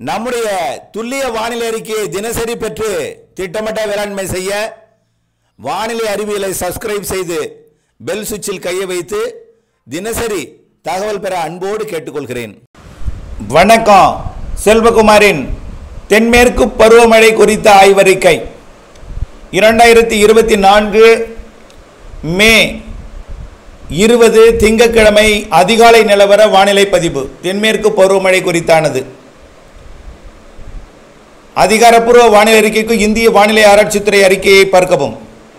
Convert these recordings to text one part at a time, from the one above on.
நம்முடைய துல்லிய வானிலை அறிக்கையை தினசரி பெற்று திட்டமிட்ட வேளாண்மை செய்ய வானிலை அறிவியலை சப்ஸ்கிரைப் செய்து பெல் சுவிட்சில் கையை வைத்து தினசரி தகவல் பெற அன்போடு கேட்டுக்கொள்கிறேன். வணக்கம். செல்வகுமாரின் தென்மேற்கு பருவமழை குறித்த ஆய்வறிக்கை 2024 மே 20 திங்கட்கிழமை அதிகாலை நிலவர வானிலை பதிவு தென்மேற்கு பருவமழை குறித்தானது. அதிகாரப்பூர்வ வானிலை அறிக்கைக்கு இந்திய வானிலை ஆராய்ச்சித்துறை அறிக்கையை பார்க்கவும்.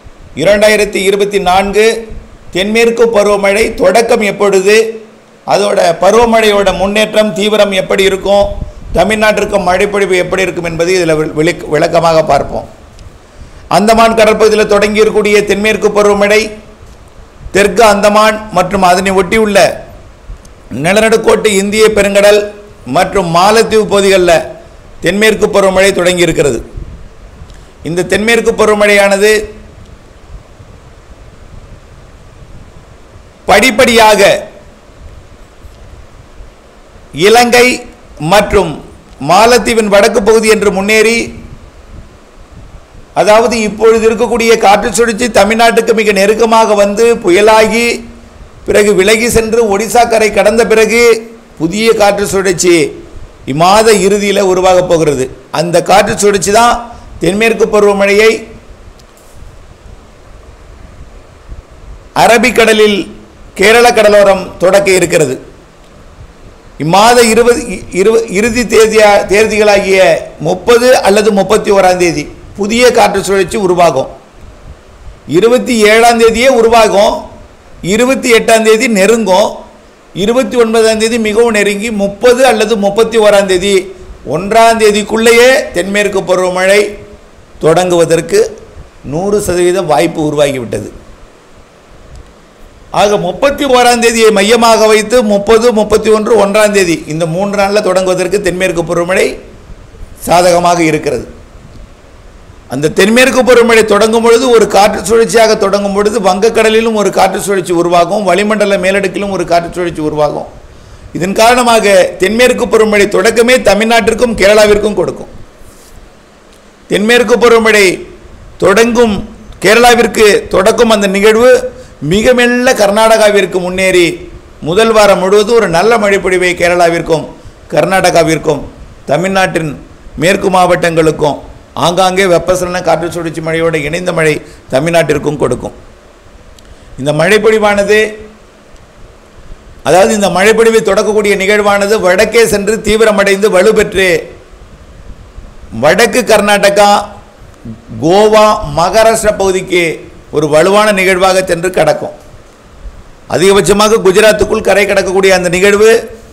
2024 தென்மேற்கு பருவமழை தொடக்கம் எப்பொழுது, அதோட பருவமழையோட முன்னேற்றம் தீவிரம் எப்படி இருக்கும், தமிழ்நாட்டிற்கு மழைப்பொழிவு எப்படி இருக்கும் என்பதை இதில் விளக்கமாக பார்ப்போம். அந்தமான் கடற்பகுதியில் தொடங்கி இருக்கக்கூடிய தென்மேற்கு பருவமழை தெற்கு அந்தமான் மற்றும் அதனை ஒட்டியுள்ள நிலநடுக்கோட்டு இந்திய பெருங்கடல் மற்றும் மாலத்தீவு பகுதிகளில் தென்மேற்கு பருவமழை தொடங்கி இருக்கிறது. இந்த தென்மேற்கு பருவமழையானது படிப்படியாக இலங்கை மற்றும் மாலத்தீவின் வடக்கு பகுதி என்று முன்னேறி, அதாவது இப்பொழுது இருக்கக்கூடிய காற்று சுழற்சி தமிழ்நாட்டுக்கு மிக நெருக்கமாக வந்து புயலாகி பிறகு விலகி சென்று ஒடிசா கரை கடந்த பிறகு புதிய காற்று சுழற்சி இம்மாத இறுதியில் உருவாக போகிறது. அந்த காற்று சுழற்சி தான் தென்மேற்கு பருவமழையை அரபிக்கடலில் கேரள கடலோரம் தொடக்க இருக்கிறது. இம்மாத இறுதி தேதிகளாகிய 30 அல்லது 31ஆம் தேதி புதிய காற்று சுழற்சி உருவாகும். 27ஆம் தேதியே உருவாகும், 28ஆம் தேதி நெருங்கும், 29ஆம் தேதி மிகவும் நெருங்கி 30 அல்லது 31ஆம் தேதி 1ஆம் தேதிக்குள்ளேயே தென்மேற்கு பருவமழை தொடங்குவதற்கு 100% வாய்ப்பு உருவாகிவிட்டது. ஆக 31ஆம் தேதியை மையமாக வைத்து 30, 31, 1ஆம் தேதி இந்த 3 நாளில் தொடங்குவதற்கு தென்மேற்கு பருவமழை சாதகமாக இருக்கிறது. அந்த தென்மேற்கு பருவமழை தொடங்கும் பொழுது ஒரு காற்று சுழற்சியாக தொடங்கும் பொழுது வங்கக்கடலிலும் ஒரு காற்று சுழற்சி உருவாகும், வளிமண்டல மேலடுக்கிலும் ஒரு காற்று சுழற்சி உருவாகும். இதன் காரணமாக தென்மேற்கு பருவமழை தொடக்கமே தமிழ்நாட்டிற்கும் கேரளாவிற்கும் கொடுக்கும். தென்மேற்கு பருவமழை தொடங்கும் கேரளாவிற்கு தொடக்கும் அந்த நிகழ்வு மிக மெல்ல கர்நாடகாவிற்கு முன்னேறி முதல் வாரம் முழுவதும் ஒரு நல்ல மழைப்பொழிவை கேரளாவிற்கும் கர்நாடகாவிற்கும் தமிழ்நாட்டின் மேற்கு மாவட்டங்களுக்கும் ஆங்காங்கே வெப்பசலன காற்று சுழற்சி மழையோடு இணைந்த மழை தமிழ்நாட்டிற்கும் கொடுக்கும். இந்த மழைப்பொழிவானது, அதாவது இந்த மழைப்பொழிவை தொடக்கக்கூடிய நிகழ்வானது வடக்கே சென்று தீவிரமடைந்து வலுப்பெற்று வடக்கு கர்நாடகா, கோவா, மகாராஷ்டிரா பகுதிக்கு ஒரு வலுவான நிகழ்வாக சென்று கடக்கும். அதிகபட்சமாக குஜராத்துக்குள் கரை கடக்கக்கூடிய அந்த நிகழ்வு,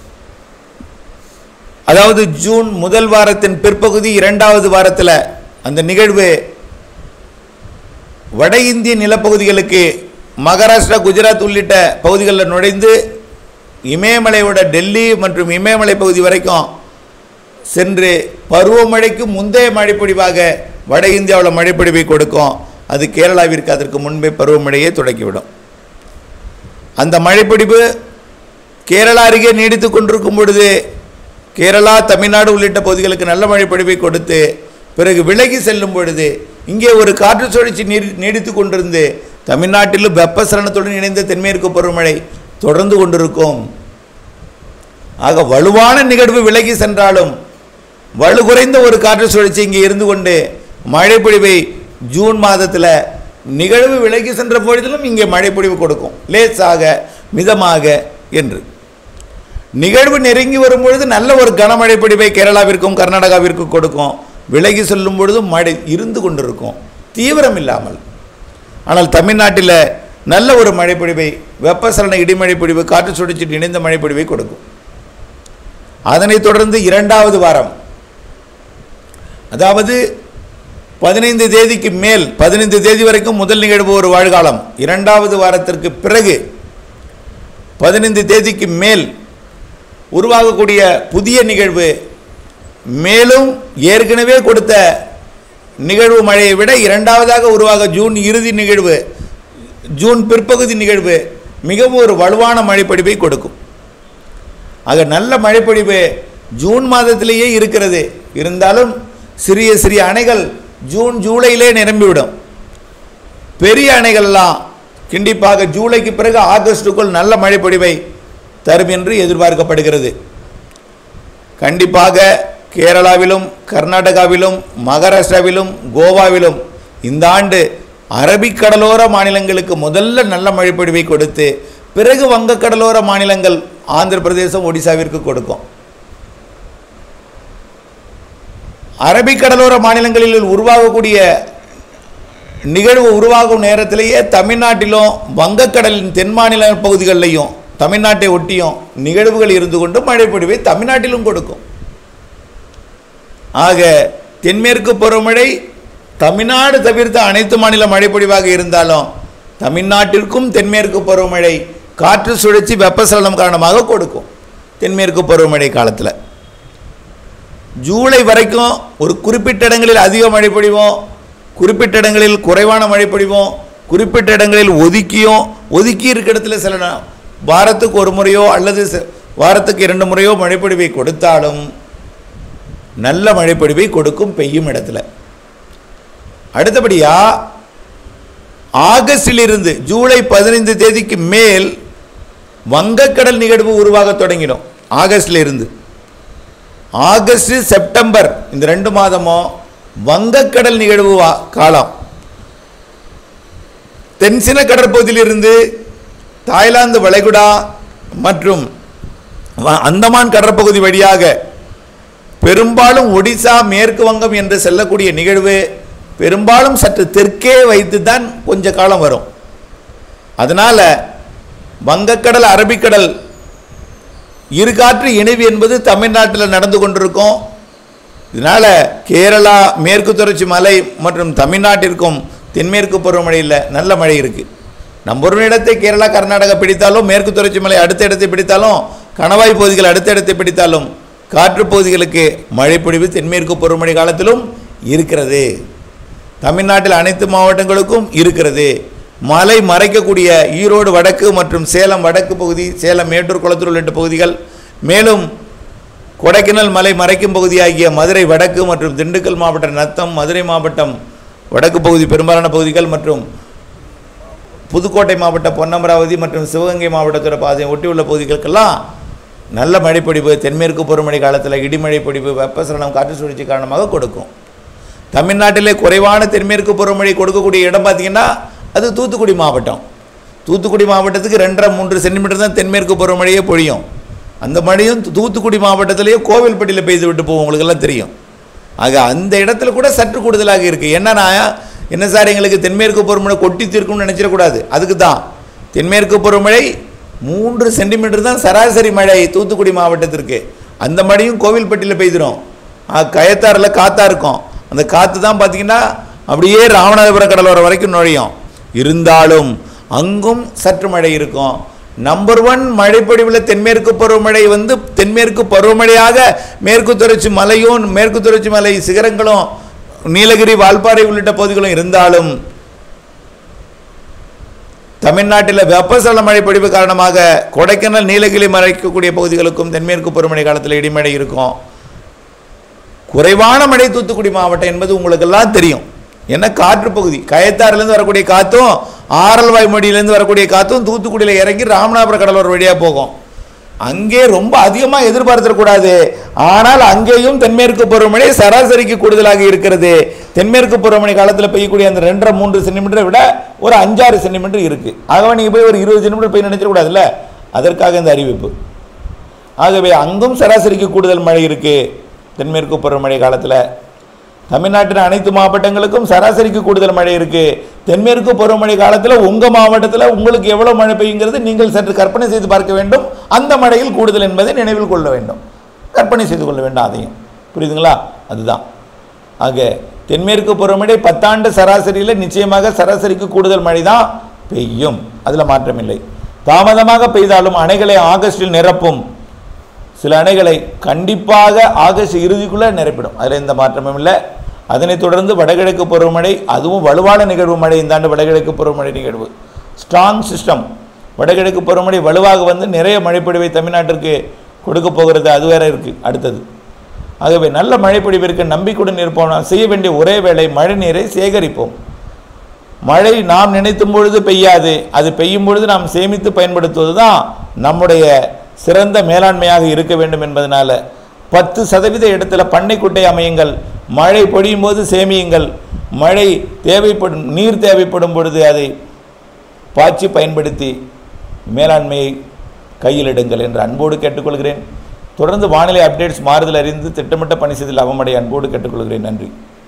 அதாவது ஜூன் முதல் வாரத்தின் பிற்பகுதி 2வது வாரத்தில் அந்த நிகழ்வு வட இந்திய நிலப்பகுதிகளுக்கு மகாராஷ்டிரா, குஜராத் உள்ளிட்ட பகுதிகளில் நுழைந்து இமயமலையோட டெல்லி மற்றும் இமயமலை பகுதி வரைக்கும் சென்று பருவமழைக்கு முந்தைய மழைப்பொழிவாக வட இந்தியாவில் மழைப்பொழிவை கொடுக்கும். அது கேரளாவிற்கு அதற்கு முன்பே பருவமழையை தொடக்கிவிடும். அந்த மழைப்பொழிவு கேரளா அருகே நீடித்து கொண்டிருக்கும் பொழுது கேரளா, தமிழ்நாடு உள்ளிட்ட பகுதிகளுக்கு நல்ல மழைப்பொழிவை கொடுத்து பிறகு விலகி செல்லும் பொழுது இங்கே ஒரு காற்று சுழற்சி நீடித்து கொண்டிருந்து தமிழ்நாட்டிலும் வெப்பசலனத்துடன் இணைந்த தென்மேற்கு பருவமழை தொடர்ந்து கொண்டிருக்கும். ஆக வலுவான நிகழ்வு விலகி சென்றாலும் வலு குறைந்த ஒரு காற்று சுழற்சி இங்கே இருந்து கொண்டு மழைப்பொழிவை ஜூன் மாதத்தில் நிகழ்வு விலகி சென்ற பொழுதிலும் இங்கே மழைப்பொழிவு கொடுக்கும், லேசாக மிதமாக என்று. நிகழ்வு நெருங்கி வரும் பொழுது நல்ல ஒரு கனமழை பொழிவை கேரளாவிற்கும் கர்நாடகாவிற்கும் கொடுக்கும். விலகி செல்லும் பொழுது மழை இருந்து கொண்டிருக்கும், தீவிரம் இல்லாமல். ஆனால் தமிழ்நாட்டில் நல்ல ஒரு மழைப்பொழிவை, வெப்பசலன இடிமழை பொழிவு, காற்று சுழற்சி இணைந்த மழைப்பொழிவை கொடுக்கும். அதனைத் தொடர்ந்து 2வது வாரம், அதாவது 15 தேதிக்கு மேல் 15 தேதி வரைக்கும் முதல் நிகழ்வு ஒரு வாழ்காலம். 2வது வாரத்திற்கு பிறகு 15 தேதிக்கு மேல் உருவாகக்கூடிய புதிய நிகழ்வு மேலும் ஏற்கனவே கொடுத்த நிகழ்வு மழையை விட 2வதாக உருவாக ஜூன் இறுதி நிகழ்வு, ஜூன் பிற்பகுதி நிகழ்வு மிகவும் ஒரு வலுவான மழைப்பொழிவை கொடுக்கும். ஆக நல்ல மழைப்பொழிவு ஜூன் மாதத்திலேயே இருக்கிறது. இருந்தாலும் சிறிய சிறிய அணைகள் ஜூன் ஜூலையிலே நிரம்பிவிடும். பெரிய அணைகள்லாம் கண்டிப்பாக ஜூலைக்கு பிறகு ஆகஸ்டுக்குள் நல்ல மழை பொழிவை தரும் என்று எதிர்பார்க்கப்படுகிறது. கண்டிப்பாக கேரளாவிலும் கர்நாடகாவிலும் மகாராஷ்டிராவிலும் கோவாவிலும் இந்த ஆண்டு அரபிக்கடலோர மாநிலங்களுக்கு முதல்ல நல்ல மழை பொழிவை கொடுத்து பிறகு வங்கக்கடலோர மாநிலங்கள் ஆந்திர பிரதேசம் ஒடிசாவிற்கு கொடுக்கும். அரபிக்கடலோர மாநிலங்களில் உருவாகக்கூடிய நிகழ்வு உருவாகும் நேரத்திலேயே தமிழ்நாட்டிலும் வங்கக்கடலின் தென் மாநில பகுதிகளிலையும் தமிழ்நாட்டை ஒட்டியும் நிகழ்வுகள் இருந்து கொண்டு மழை பொழிவை தமிழ்நாட்டிலும் கொடுக்கும். ஆக தென்மேற்கு பருவமழை தமிழ்நாடு தவிர்த்த அனைத்து மாநில மழை பொழிவாக இருந்தாலும் தமிழ்நாட்டிற்கும் தென்மேற்கு பருவமழை காற்று சுழற்சி வெப்பசலனம் காரணமாக கொடுக்கும். தென்மேற்கு பருவமழை காலத்தில் ஜூலை வரைக்கும் ஒரு குறிப்பிட்ட இடங்களில் அதிக மழை பொழிவும், குறிப்பிட்ட இடங்களில் குறைவான மழை பொழிவும், குறிப்பிட்ட இடங்களில் ஒதுக்கி இருக்க இடத்துல சில வாரத்துக்கு ஒரு முறையோ அல்லது வாரத்துக்கு 2 முறையோ மழைப்பொழிவை கொடுத்தாலும் நல்ல மழைப்பொழிவை கொடுக்கும் பெய்யும் இடத்துல. அடுத்தபடியா ஆகஸ்டிலிருந்து ஜூலை 15 தேதிக்கு மேல் வங்கக்கடல் நிகழ்வு உருவாக தொடங்கிடும். ஆகஸ்டிலிருந்து ஆகஸ்ட் செப்டம்பர் இந்த 2 மாதமும் வங்கக்கடல் நிகழ்வு காலம். தென்சின கடற்பகுதியிலிருந்து தாய்லாந்து வளைகுடா மற்றும் அந்தமான் கடற்பகுதி வழியாக பெரும்பாலும் ஒடிசா மேற்கு வங்கம் என்று செல்லக்கூடிய நிகழ்வு பெரும்பாலும் சற்று தெற்கே வைத்து தான் கொஞ்ச காலம் வரும். அதனால் வங்கக்கடல் அரபிக்கடல் இருகாற்று இணைவு என்பது தமிழ்நாட்டில் நடந்து கொண்டிருக்கும். இதனால் கேரளா மேற்கு தொடர்ச்சி மலை மற்றும் தமிழ்நாட்டிற்கும் தென்மேற்கு பருவமழையில் நல்ல மழை இருக்குது. நம்ம ஒரு இடத்தை கேரளா கர்நாடகா பிடித்தாலும் மேற்கு தொடர்ச்சி மலை அடுத்த இடத்தை பிடித்தாலும் கணவாய் பகுதிகள் அடுத்த இடத்தை பிடித்தாலும் காற்று பகுதிகளுக்கு மழைப்பொழிவு தென்மேற்கு பருவமழை காலத்திலும் இருக்கிறது. தமிழ்நாட்டில் அனைத்து மாவட்டங்களுக்கும் இருக்கிறது. மலை மறைக்கக்கூடிய ஈரோடு வடக்கு மற்றும் சேலம் வடக்கு பகுதி, சேலம் மேட்டூர் குளத்தூர் உள்ளிட்ட பகுதிகள், மேலும் கொடைக்கானல் மலை மறைக்கும் பகுதியாகிய மதுரை வடக்கு மற்றும் திண்டுக்கல் மாவட்டம் நத்தம், மதுரை மாவட்டம் வடக்கு பகுதி பெரும்பாலான பகுதிகள் மற்றும் புதுக்கோட்டை மாவட்டம் பொன்னமராவதி மற்றும் சிவகங்கை மாவட்டத்தோட பாதையை ஒட்டியுள்ள பகுதிகளுக்கெல்லாம் நல்ல மழைப்பொழிவு தென்மேற்கு பருவமழை காலத்தில் இடிமழை பொழிவு வெப்பசலனம் காற்று சுழற்சி காரணமாக கொடுக்கும். தமிழ்நாட்டிலே குறைவான தென்மேற்கு பருவமழை கொடுக்கக்கூடிய இடம் பார்த்திங்கன்னா அது தூத்துக்குடி மாவட்டம். தூத்துக்குடி மாவட்டத்துக்கு 2.5-3 சென்டிமீட்டர் தான் தென்மேற்கு பருவமழையே பொழியும். அந்த மழையும் தூத்துக்குடி மாவட்டத்திலேயே கோவில்பட்டியில் பெய்து விட்டு போகும், உங்களுக்கெல்லாம் தெரியும். ஆக அந்த இடத்துல கூட சற்று கூடுதலாக இருக்குது. என்னன்னா என்ன சார் எங்களுக்கு தென்மேற்கு பருவமழை கொட்டி தீர்க்கும்னு நினச்சிடக்கூடாது. அதுக்கு தான் தென்மேற்கு பருவமழை 3 சென்டிமீட்டர் தான் சராசரி மழை தூத்துக்குடி மாவட்டத்திற்கு. அந்த மழையும் கோவில்பட்டியில் பெய்திடும். கயத்தாறில் காற்றா இருக்கும். அந்த காற்று தான் பார்த்திங்கன்னா அப்படியே ராமநாதபுரம் கடலோரம் வரைக்கும் நுழையும். இருந்தாலும் அங்கும் சற்று மழை இருக்கும். நம்பர் 1 மழைப்பொழிவில் தென்மேற்கு பருவமழை தென்மேற்கு பருவமழையாக மேற்கு தொடர்ச்சி மலையும் மேற்கு தொடர்ச்சி மலை சிகரங்களும் நீலகிரி வால்பாறை உள்ளிட்ட பகுதிகளும் இருந்தாலும் தமிழ்நாட்டில் வெப்பசலன மழைப்பொழிவு காரணமாக கொடைக்கானல் நீலகிரி மறைக்கக்கூடிய பகுதிகளுக்கும் தென்மேற்கு பருவமழை காலத்தில் இடிமழை இருக்கும். குறைவான மழை தூத்துக்குடி மாவட்டம் என்பது உங்களுக்கெல்லாம் தெரியும். ஏன்னா காற்று பகுதி கயத்தாறுலேருந்து வரக்கூடிய காற்றும் ஆரல்வாய் மொழியிலேருந்து வரக்கூடிய காற்றும் தூத்துக்குடியில் இறங்கி ராமநாதபுரம் கடலோர வழியாக போகும். அங்கே ரொம்ப அதிகமாக எதிர்பார்த்திடக்கூடாது. ஆனால் அங்கேயும் தென்மேற்கு பருவமழை சராசரிக்கு கூடுதலாக இருக்கிறது. தென்மேற்கு பருவமழை காலத்தில் பெய்யக்கூடிய அந்த 2-3 சென்டிமீட்டரை விட ஒரு 5-6 சென்டிமீட்டர் இருக்குது. ஆகவே நீங்கள் போய் ஒரு 20 சென்டிமீட்டர் போய் நினைச்சிடக்கூடாதுல்ல, அதற்காக இந்த அறிவிப்பு. ஆகவே அங்கும் சராசரிக்கு கூடுதல் மழை இருக்குது. தென்மேற்கு பருவமழை காலத்தில் தமிழ்நாட்டின் அனைத்து மாவட்டங்களுக்கும் சராசரிக்கு கூடுதல் மழை இருக்குது. தென்மேற்கு பருவமழை காலத்தில் உங்கள் மாவட்டத்தில் உங்களுக்கு எவ்வளோ மழை பெய்யுங்கிறது நீங்கள் சற்று கற்பனை செய்து பார்க்க வேண்டும். அந்த மழையில் கூடுதல் என்பதை நினைவில் கொள்ள வேண்டும், கற்பனை செய்து கொள்ள வேண்டும். அதையும் புரியுதுங்களா? அதுதான். ஆக தென்மேற்கு பருவமழை 10 ஆண்டு சராசரியில் நிச்சயமாக சராசரிக்கு கூடுதல் மழை தான் பெய்யும், அதில் மாற்றமில்லை. தாமதமாக பெய்தாலும் அணைகளை ஆகஸ்டில் நிரப்பும். சில அணைகளை கண்டிப்பாக ஆகஸ்ட் இறுதிக்குள்ளே நிரப்பிடும், அதில் எந்த மாற்றமும் இல்லை. அதனைத் தொடர்ந்து வடகிழக்கு பருவமழை, அதுவும் வலுவான நிகழ்வு மழை. இந்த ஆண்டு வடகிழக்கு பருவமழை நிகழ்வு ஸ்ட்ராங் சிஸ்டம். வடகிழக்கு பருவமழை வலுவாக நிறைய மழைப்பொழிவை தமிழ்நாட்டிற்கு கொடுக்க போகிறது, அது வேற இருக்குது அடுத்தது. ஆகவே நல்ல மழை பொழிவிற்கு நம்பிக்கையுடன் இருப்போம். நாம் செய்ய வேண்டிய ஒரே வேளை மழை நீரை சேகரிப்போம். மழை நாம் நினைத்தும் பொழுது பெய்யாது, அது பெய்யும் பொழுது நாம் சேமித்து பயன்படுத்துவது தான் நம்முடைய சிறந்த மேலாண்மையாக இருக்க வேண்டும் என்பதனால 10% இடத்துல பண்ணைக்குட்டை அமையுங்கள். மழை பொழியும் போது சேமியுங்கள். மழை தேவைப்படும், நீர் தேவைப்படும் பொழுது அதை பாய்ச்சி பயன்படுத்தி மேலாண்மையை கையிலிடுங்கள் என்று அன்போடு கேட்டுக்கொள்கிறேன். தொடர்ந்து வானிலை அப்டேட்ஸ் மாறுதல் அறிந்து திட்டமிட்ட பணி செய்தல் அவமடைய அன்போடு கேட்டுக்கொள்கிறேன். நன்றி.